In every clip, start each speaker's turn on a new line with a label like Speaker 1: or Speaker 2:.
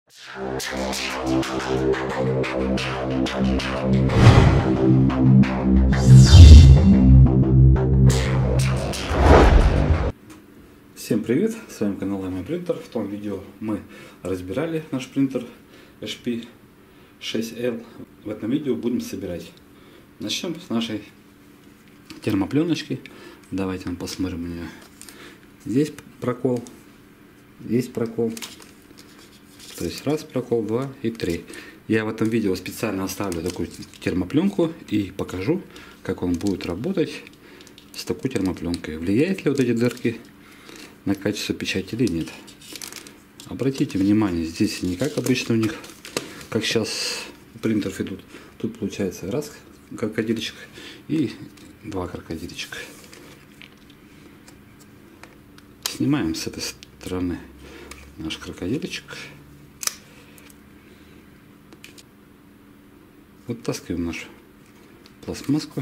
Speaker 1: Всем привет, с вами канал АМ Принтер. В том видео мы разбирали наш принтер HP 6L. В этом видео будем собирать. Начнем с нашей термопленочки. Давайте мы посмотрим у нее. Здесь прокол, здесь прокол. То есть раз прокол, два и три. Я в этом видео специально оставлю такую термопленку и покажу, как он будет работать с такой термопленкой. Влияет ли вот эти дырки на качество печати или нет. Обратите внимание, здесь не как обычно у них, как сейчас у принтеров идут. Тут получается раз крокодильчик и два крокодильчика. Снимаем с этой стороны наш крокодильчик. Вытаскиваем нашу пластмасску.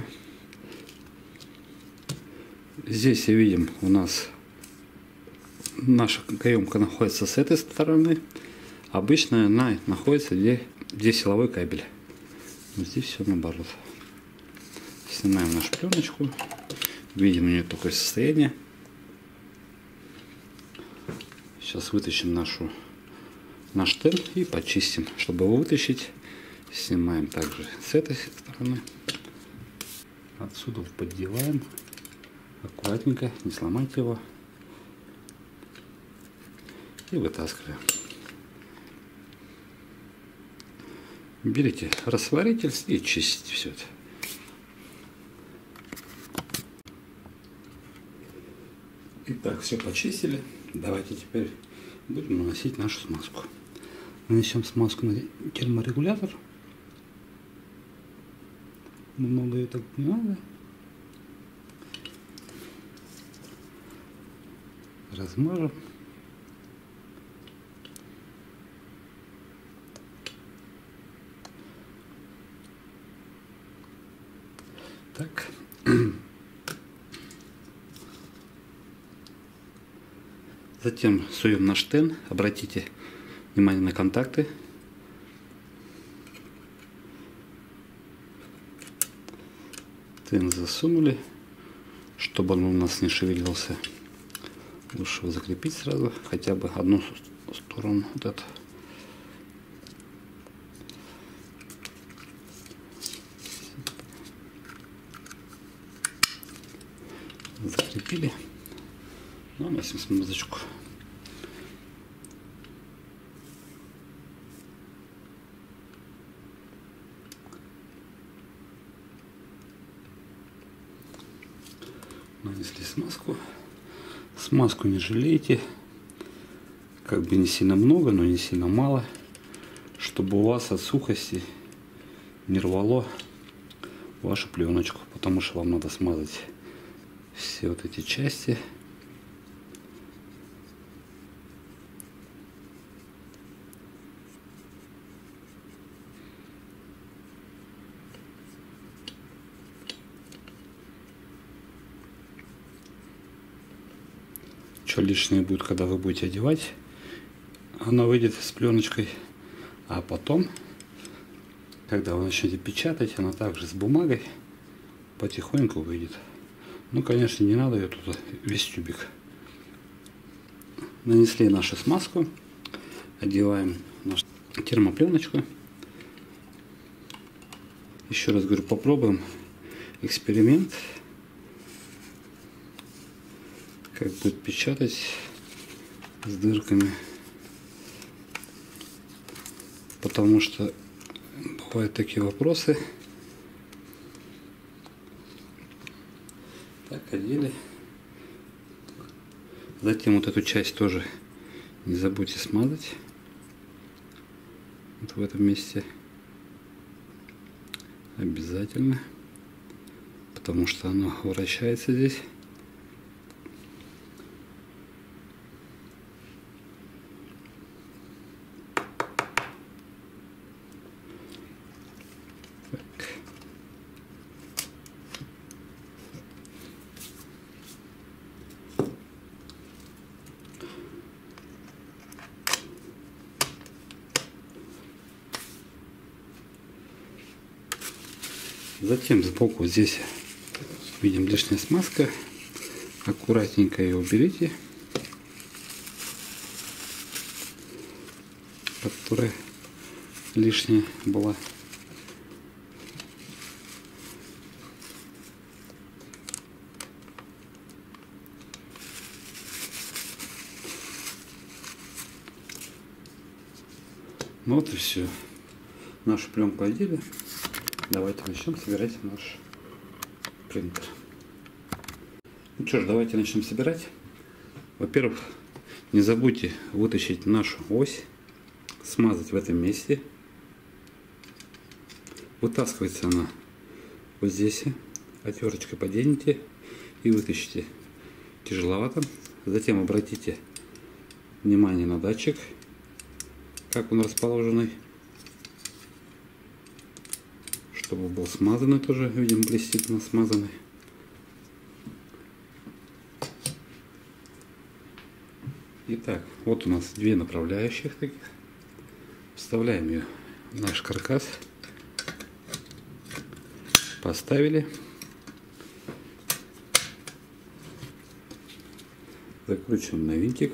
Speaker 1: Здесь видим, у нас наша каемка находится с этой стороны. Обычно она находится где силовой кабель. Но здесь все наоборот. Снимаем нашу пленочку. Видим у нее такое состояние. Сейчас вытащим наш тен и почистим. Чтобы его вытащить, снимаем также с этой стороны. Отсюда поддеваем. Аккуратненько, не сломайте его. И вытаскиваем. Берите растворитель и чистите все это. Итак, все почистили. Давайте теперь будем наносить нашу смазку. Нанесем смазку на терморегулятор. Много ее так не надо. Размажем. Так. Затем суем наш тен. Обратите внимание на контакты. Тен засунули, чтобы он у нас не шевелился. Лучше его закрепить сразу, хотя бы одну сторону. Вот эту. Закрепили. Наносим смазочку. Нанесли смазку. Смазку не жалейте. Как бы не сильно много, но не сильно мало. Чтобы у вас от сухости не рвало вашу пленочку. Потому что вам надо смазать все вот эти части. Что лишнее будет, когда вы будете одевать, она выйдет с пленочкой. А потом, когда вы начнете печатать, она также с бумагой потихоньку выйдет. Ну, конечно, не надо ее туда весь тюбик. Нанесли нашу смазку, одеваем нашу термопленочку. Еще раз говорю, попробуем эксперимент, как будет печатать с дырками. Потому что бывают такие вопросы. Так, одели. Затем вот эту часть тоже не забудьте смазать. Вот в этом месте. Обязательно. Потому что оно вращается здесь. Затем сбоку здесь видим лишняя смазка. Аккуратненько ее уберите, которая лишняя была. Ну вот и все. Нашу пленку одели. Давайте начнем собирать наш принтер. Ну что ж, давайте начнем собирать. Во-первых, не забудьте вытащить нашу ось, смазать в этом месте. Вытаскивается она вот здесь. Отверточкой поденете и вытащите. Тяжеловато. Затем обратите внимание на датчик, как он расположенный, чтобы был смазанный тоже, видим, блестит смазанный. Итак, вот у нас две направляющих таких. Вставляем ее в наш каркас. Поставили. Закручиваем на винтик.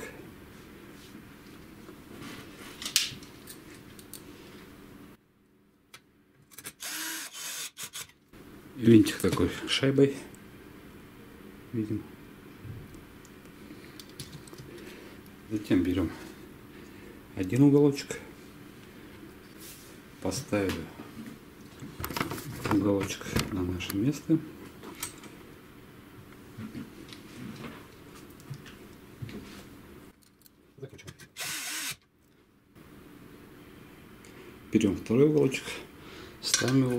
Speaker 1: Винтик такой шайбой. Видим. Затем берем один уголочек, поставили уголочек на наше место. Закручиваем. Берем второй уголочек, ставим его.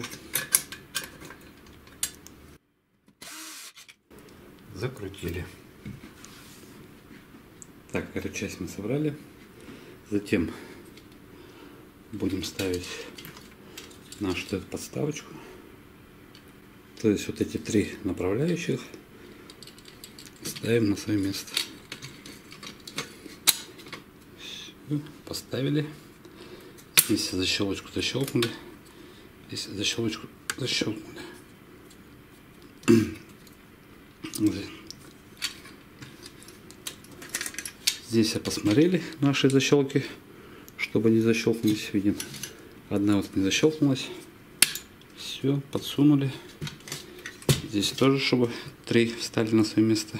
Speaker 1: Закрутили. Так, эту часть мы собрали. Затем будем ставить нашу эту подставочку. То есть вот эти три направляющих ставим на свое место. Все, поставили. Здесь защелочку защелкнули. Здесь защелочку защелкнули. Здесь посмотрели наши защелки, чтобы не защелкнулись. Видим, одна вот не защелкнулась. Все, подсунули. Здесь тоже, чтобы три встали на свое место.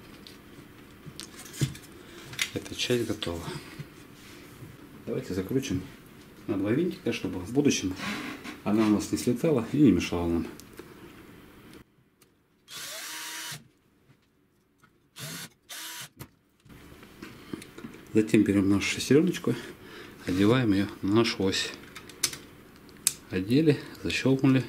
Speaker 1: Эта часть готова. Давайте закрутим на два винтика, чтобы в будущем она у нас не слетала и не мешала нам. Затем берем нашу шестереночку, одеваем ее на нашу ось. Одели, защелкнули.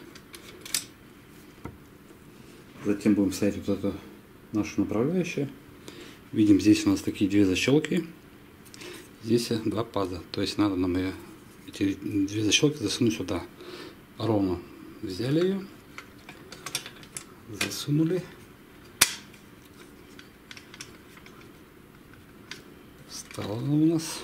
Speaker 1: Затем будем ставить вот эту нашу направляющую. Видим, здесь у нас такие две защелки. Здесь два паза. То есть надо нам ее, эти две защелки засунуть сюда. Ровно взяли ее, засунули. Стало у нас.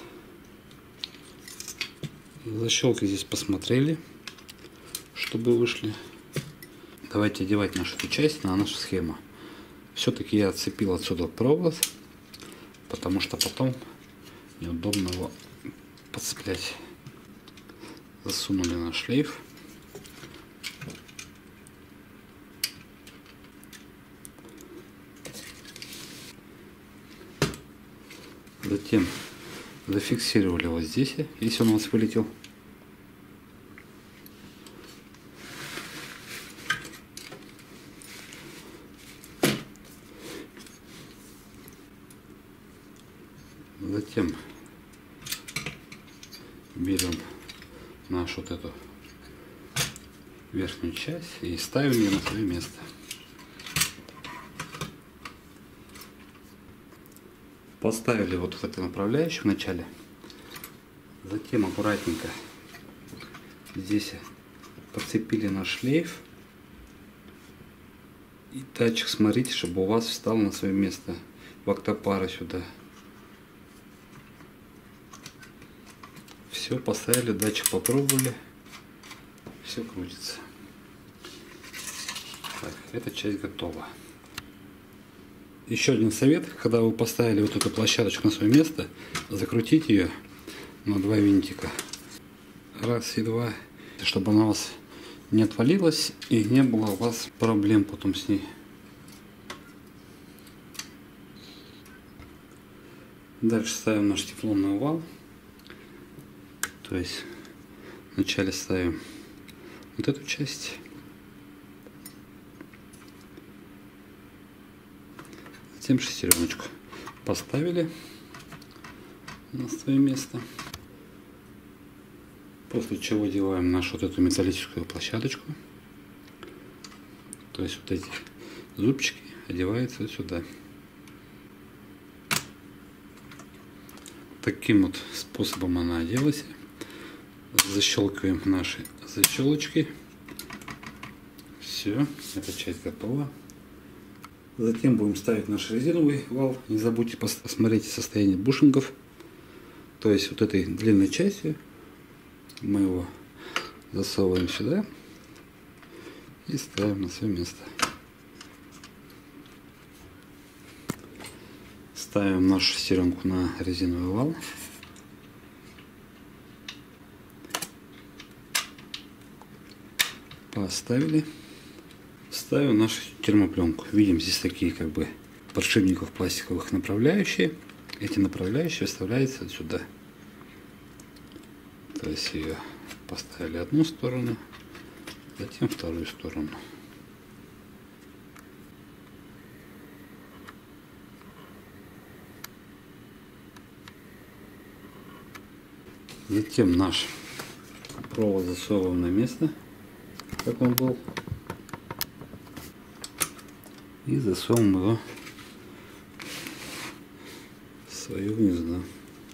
Speaker 1: Защелки здесь посмотрели, чтобы вышли. Давайте одевать нашу эту часть на нашу схему. Все-таки я отцепил отсюда провод, потому что потом неудобно его подцеплять. Засунули на шлейф. Затем зафиксировали вот здесь, если он у нас вылетел. Затем берем нашу вот эту верхнюю часть и ставим ее на свое место. Поставили вот в это направляющее в начале. Затем аккуратненько здесь подцепили наш шлейф. И датчик, смотрите, чтобы у вас встал на свое место в октопары сюда. Все, поставили, датчик попробовали. Все крутится. Так, эта часть готова. Еще один совет: когда вы поставили вот эту площадочку на свое место, закрутите ее на 2 винтика. Раз и два, чтобы она у вас не отвалилась и не было у вас проблем потом с ней. Дальше ставим наш тефлонный овал. То есть вначале ставим вот эту часть. Затем шестереночку поставили на свое место. После чего делаем нашу вот эту металлическую площадочку. То есть вот эти зубчики одеваются вот сюда. Таким вот способом она оделась. Защелкиваем наши защелочки. Все, эта часть готова. Затем будем ставить наш резиновый вал. Не забудьте посмотреть состояние бушингов. То есть вот этой длинной частью мы его засовываем сюда и ставим на свое место. Ставим нашу шестеренку на резиновый вал. Поставили. Ставим нашу термопленку. Видим здесь такие как бы подшипников пластиковых направляющие. Эти направляющие вставляются сюда. То есть ее поставили одну сторону, затем вторую сторону. Затем наш провод засовываем на место, как он был, и засовываем его в свою гнездо.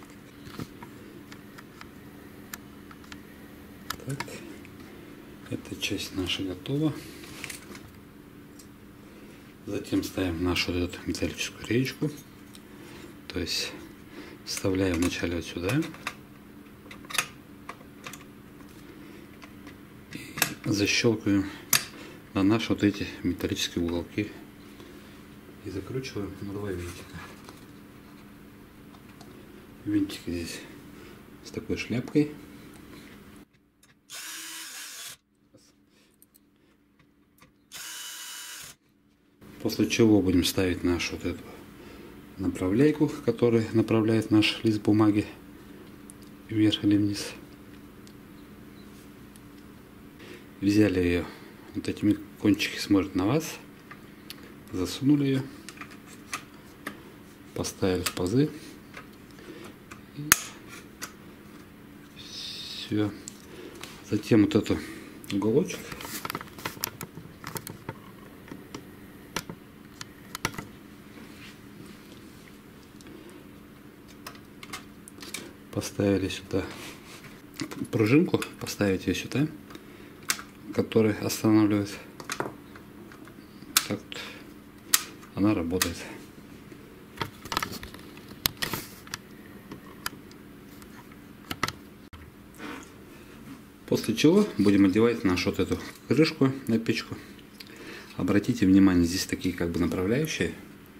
Speaker 1: Так, эта часть наша готова. Затем ставим нашу вот эту металлическую реечку. То есть вставляем вначале вот сюда. И защелкиваем на наши вот эти металлические уголки. И закручиваем на 2 винтика. Винтик здесь с такой шляпкой. После чего будем ставить нашу вот эту направляйку, которая направляет наш лист бумаги вверх или вниз. Взяли ее, вот этими кончики смотрят на вас, засунули ее, поставили в пазы. И все. Затем вот этот уголочек поставили сюда, пружинку поставить ее сюда, которая останавливает. Так вот она работает. После чего будем одевать нашу вот эту крышку на печку. Обратите внимание, здесь такие как бы направляющие.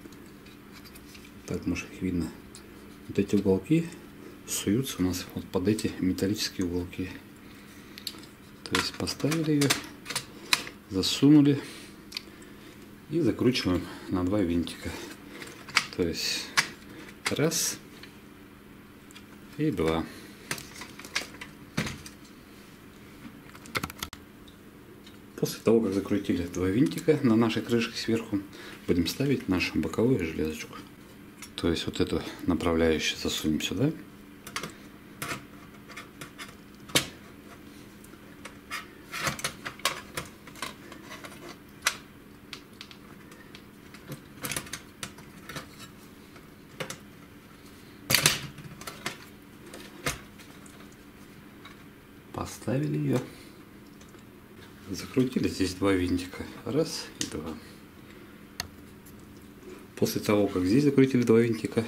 Speaker 1: Так, может, их видно. Вот эти уголки суются у нас вот под эти металлические уголки. То есть поставили ее, засунули и закручиваем на 2 винтика. То есть раз и 2. После того, как закрутили 2 винтика на нашей крышке сверху, будем ставить нашу боковую железочку. То есть вот эту направляющую засунем сюда. Поставили ее. Закрутили здесь 2 винтика. Раз и 2. После того, как здесь закрутили 2 винтика,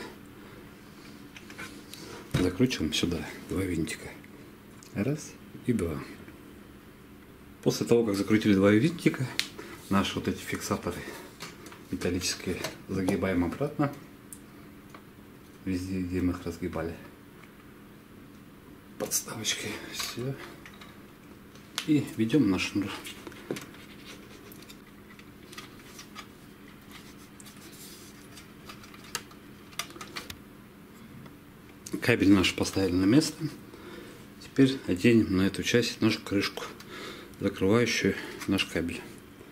Speaker 1: закручиваем сюда 2 винтика. Раз и 2. После того, как закрутили 2 винтика, Наши вот эти фиксаторы металлические загибаем обратно. Везде, где мы их разгибали. Подставочкой. Все. И ведем на шнур. Кабель наш поставили на место. Теперь оденем на эту часть нашу крышку, закрывающую наш кабель.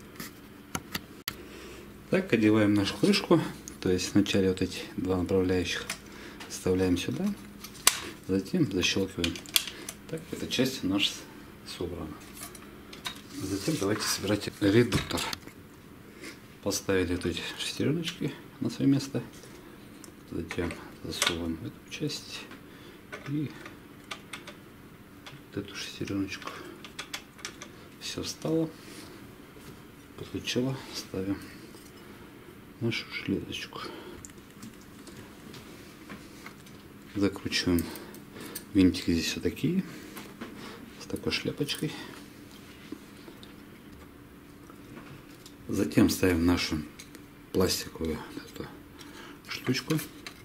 Speaker 1: Так, одеваем нашу крышку. То есть вначале вот эти два направляющих вставляем сюда, затем защелкиваем. Так, эта часть наша собрана. Затем давайте собирать редуктор. Поставили вот эти шестереночки на свое место. Затем засовываем эту часть и вот эту шестереночку. Все встало. После чего ставим нашу железочку. Закручиваем винтики здесь вот такие, с такой шляпочкой. Затем ставим нашу пластиковую эту штучку.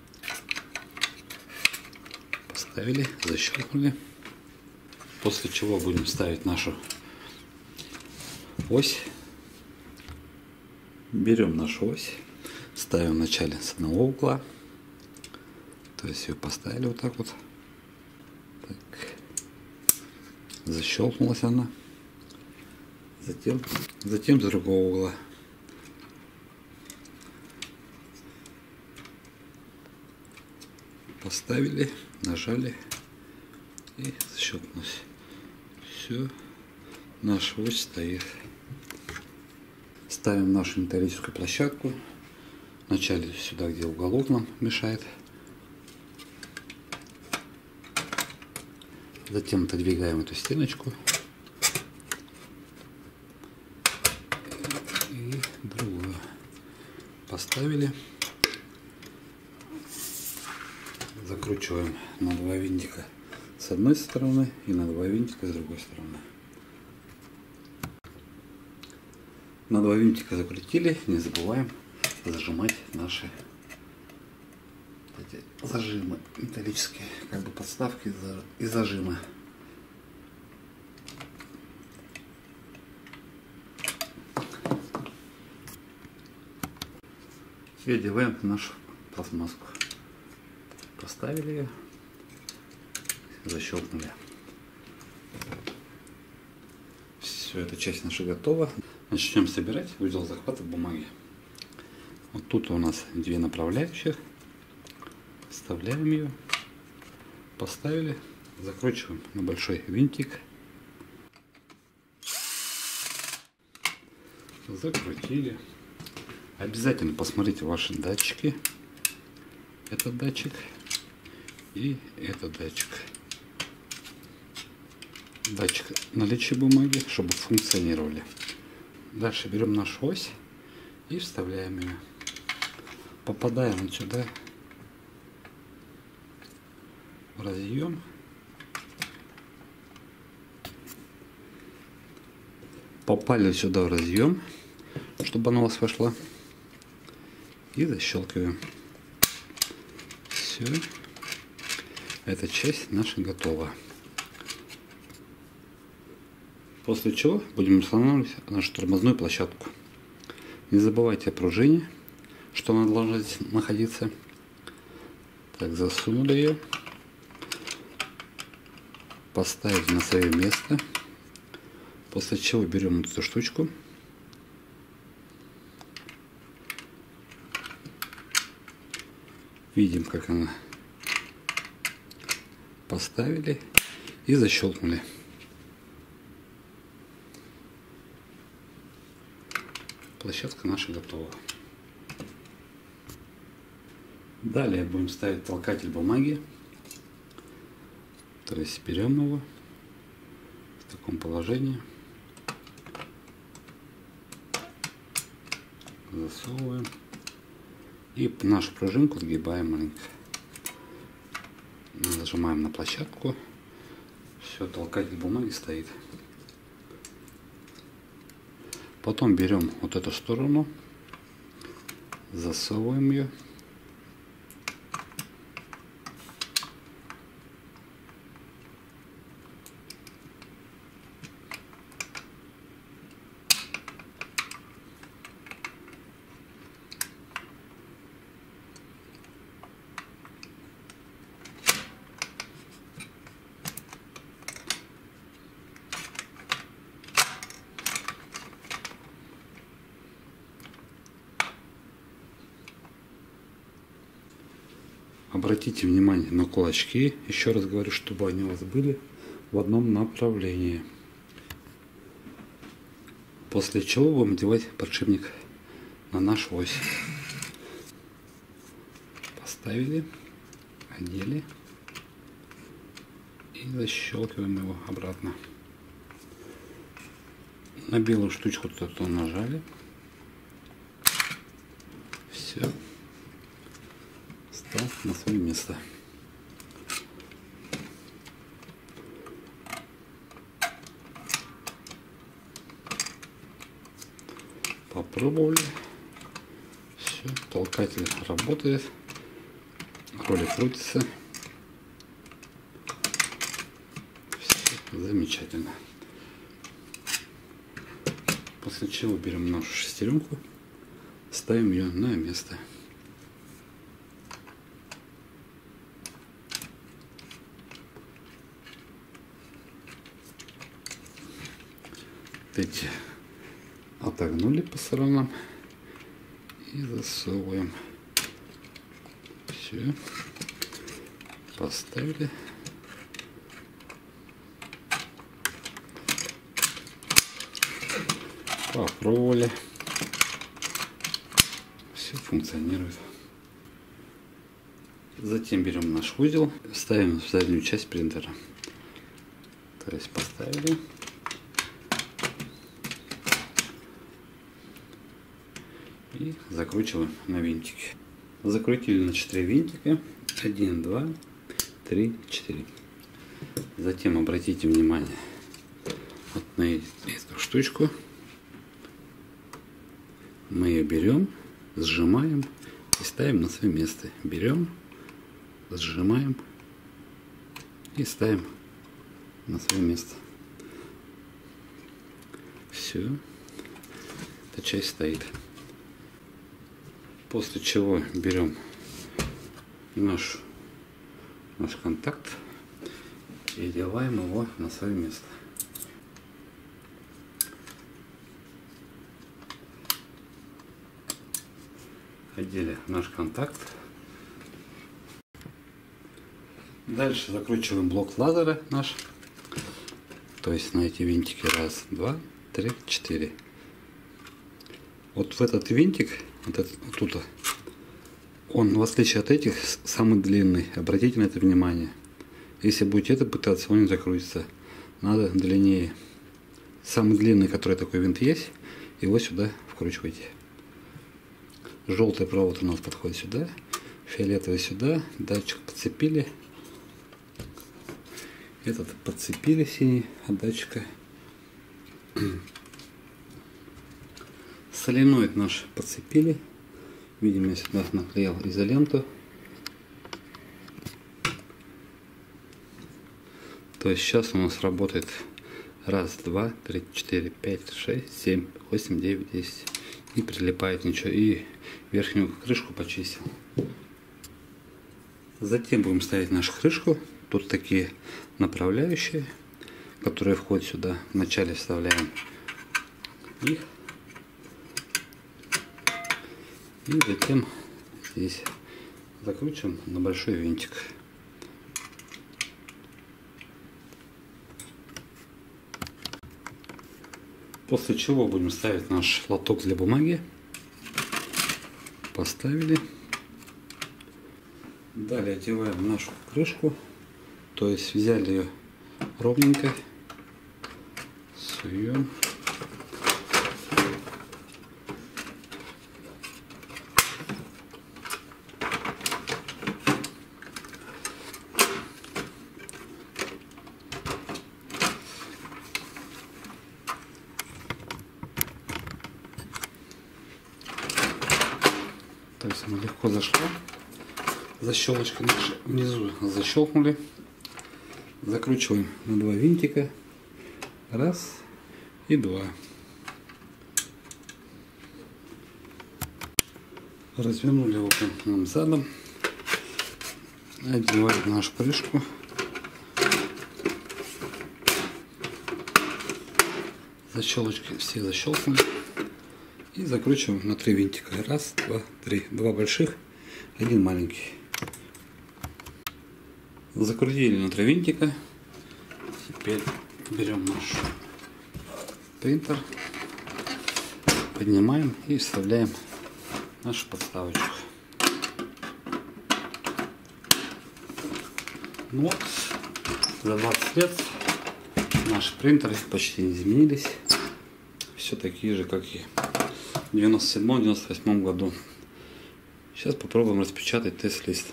Speaker 1: Поставили, защелкнули. После чего будем ставить нашу ось. Берем нашу ось, ставим вначале с одного угла. То есть ее поставили вот так вот. Так. Защелкнулась она. Затем с другого угла. Поставили, нажали и защелкнулась. Все, наша ось стоит. Ставим нашу металлическую площадку. Вначале сюда, где уголок нам мешает. Затем отодвигаем эту стеночку. И другую поставили. Закручиваем на два винтика с одной стороны и на два винтика с другой стороны. На два винтика закрутили, не забываем зажимать наши эти зажимы металлические, как бы подставки и зажимы. И одеваем нашу пластмасску. Поставили ее, защелкнули. Все, эта часть наша готова. Начнем собирать узел захвата бумаги. Вот тут у нас две направляющих. Вставляем ее, поставили, закручиваем на большой винтик, закрутили. Обязательно посмотрите ваши датчики. Этот датчик и этот датчик. Датчик наличия бумаги, чтобы функционировали. Дальше берем нашу ось и вставляем ее. Попадаем вот сюда в разъем. Попали сюда в разъем, чтобы она у вас вошла. И защелкиваем. Все. Эта часть наша готова. После чего будем устанавливать нашу тормозную площадку. Не забывайте о пружине, что она должна здесь находиться. Так, засунули ее. Поставили на свое место. После чего берем эту штучку. Видим, как она. Поставили и защелкнули. Площадка наша готова. Далее будем ставить толкатель бумаги. То есть берем его в таком положении, засовываем и нашу пружинку сгибаем маленько. Нажимаем на площадку. Все, толкатель бумаги стоит. Потом берем вот эту сторону, засовываем ее. Обратите внимание на кулачки. Еще раз говорю, чтобы они у вас были в одном направлении. После чего будем одевать подшипник на нашу ось. Поставили, одели и защелкиваем его обратно. На белую штучку тут нажали. Все. Стал на свое место. Попробовали. Все, толкатель работает. Ролик крутится. Все замечательно. После чего берем нашу шестеренку, ставим ее на место. Эти отогнули по сторонам и засовываем. Все, поставили. Попробовали. Все функционирует. Затем берем наш узел, ставим в заднюю часть принтера. То есть поставили. И закручиваем на винтики. Закрутили на 4 винтика. 1, 2, 3, 4. Затем обратите внимание вот на эту штучку. Мы ее берем, сжимаем и ставим на свое место. Берем, сжимаем и ставим на свое место. Все. Эта часть стоит. После чего берем наш контакт и одеваем его на свое место. Одели наш контакт. Дальше закручиваем блок лазера наш. То есть на эти винтики 1, 2, 3, 4. Вот в этот винтик, вот тут, он, в отличие от этих, самый длинный. Обратите на это внимание. Если будете это пытаться, он не закрутится. Надо длиннее. Самый длинный, который такой винт есть, его сюда вкручивайте. Желтый провод у нас подходит сюда, фиолетовый сюда, датчик подцепили. Этот подцепили синий от датчика. Соленоид наш подцепили. Видимо, я сюда наклеил изоленту. То есть сейчас у нас работает 1, 2, 3, 4, 5, 6, 7, 8, 9, 10. И прилипает ничего. И верхнюю крышку почистил. Затем будем ставить нашу крышку. Тут такие направляющие, которые входят сюда. Вначале вставляем их. И затем здесь закручиваем на большой винтик. После чего будем ставить наш лоток для бумаги. Поставили. Далее одеваем нашу крышку. То есть взяли ее ровненько. Суем. она легко зашла. Защелочка наша внизу защелкнули. Закручиваем на 2 винтика. Раз и 2. Развернули его прямым задом. Одеваем нашу прыжку. Защелочки все защелкнули. И закручиваем на 3 винтика. Раз, два, три. 2 больших, 1 маленький. Закрутили на 3 винтика. Теперь берем наш принтер, поднимаем и вставляем нашу подставочку. Ну вот, за 20 лет наши принтеры почти не изменились. Все такие же, как и в 97-98 году. Сейчас попробуем распечатать тест-лист.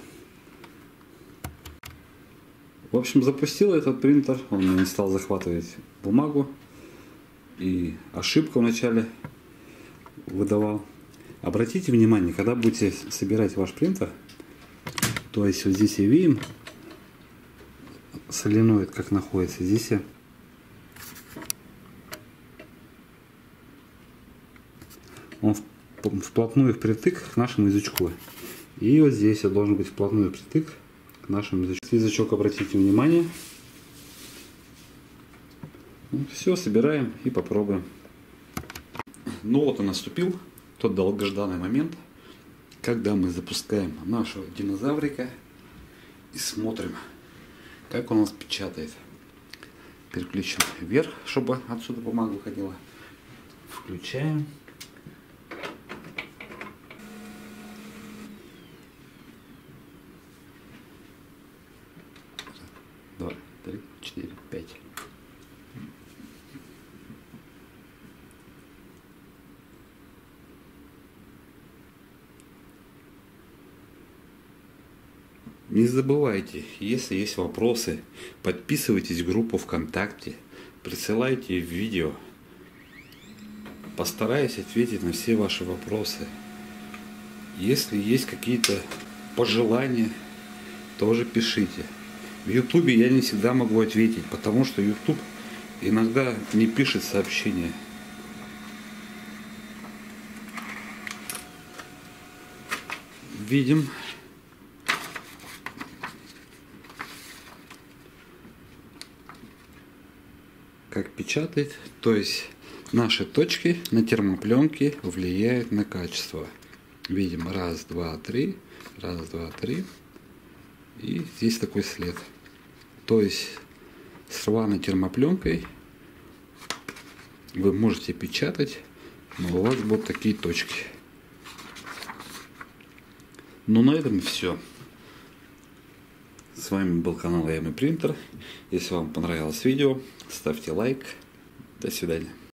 Speaker 1: В общем, запустил этот принтер, он не стал захватывать бумагу, и ошибку вначале выдавал. Обратите внимание, когда будете собирать ваш принтер, то есть вот здесь и видим соленоид как находится, здесь он вплотную впритык к нашему язычку, и вот здесь должен быть вплотную впритык к нашему язычку. Язычок, обратите внимание. Ну, все, собираем и попробуем. Ну вот и наступил тот долгожданный момент, когда мы запускаем нашего динозаврика и смотрим, как он нас печатает. Переключим вверх, чтобы отсюда бумага выходила. Включаем. 2, 3, 4, 5. Не забывайте, если есть вопросы, подписывайтесь в группу ВКонтакте, присылайте видео. Постараюсь ответить на все ваши вопросы. Если есть какие-то пожелания, тоже пишите. В Ютубе я не всегда могу ответить, потому что Ютуб иногда не пишет сообщения. Видим. Как печатает, то есть наши точки на термопленке влияют на качество. Видим, раз, два, три, раз, два, три, и здесь такой след. То есть с рваной термопленкой вы можете печатать, но у вас будут такие точки. Ну на этом все. С вами был канал АМ Принтер. Если вам понравилось видео, ставьте лайк. До свидания.